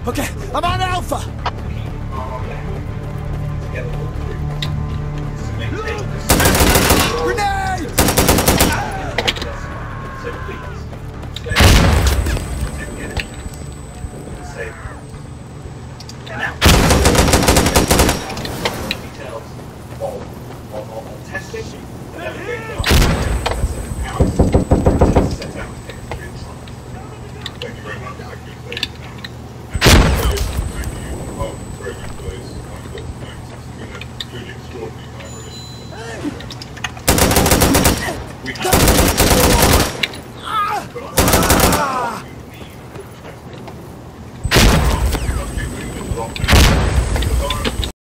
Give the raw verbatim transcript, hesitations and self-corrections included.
Okay, I'm on Alpha! Grenade! And now, details of, of, of testing, and then we're going to set out Thank you very much. Thank you. Thank you. Oh, very good for those wonderful notes. It's been a truly extraordinary collaboration. We have...